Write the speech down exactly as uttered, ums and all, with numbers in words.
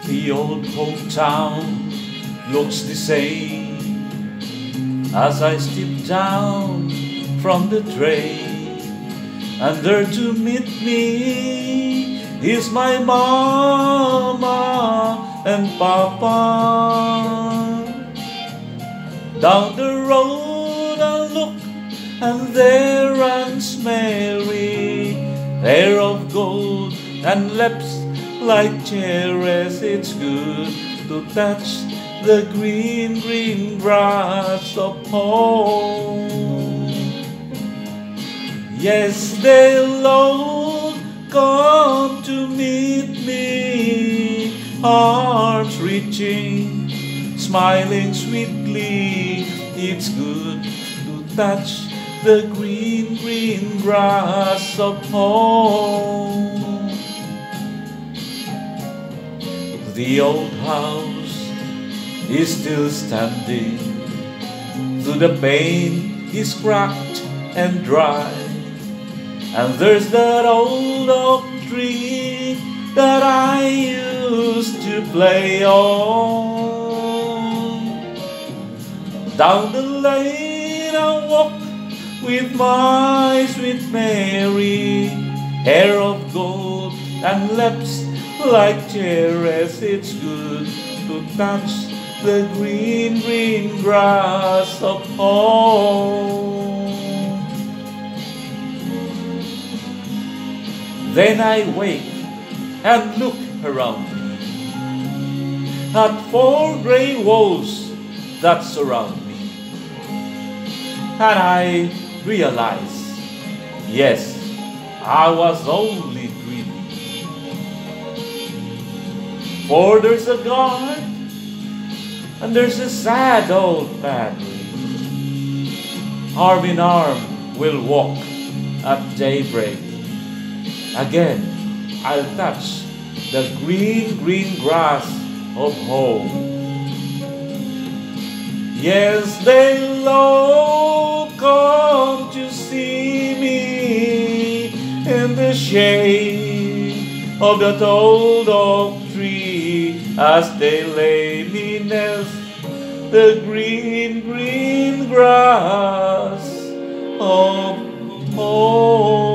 The old hometown looks the same as I step down from the train, and there to meet me is my mama and papa. Down the road I look, and there runs Mary, hair of gold and lips like cherries. It's good to touch the green, green grass of home. Yes, they'll all come to meet me, arms reaching, smiling sweetly. It's good to touch the green, green grass of home. The old house is still standing, though the paint is cracked and dry, and there's that old oak tree that I used to play on. Down the lane I walk with my sweet Mary, hair of gold and lips like cherries. It's good to touch the green, green grass of home. Then I wake and look around me at four grey walls that surround me, and I realize, yes, I was only dreaming. For there's a God, and there's a sad old family. Arm in arm we'll walk at daybreak. Again, I'll touch the green, green grass of home. Yes, they'll all come to see me in the shade of that old oak tree, as they lay me neath the green, green grass of home.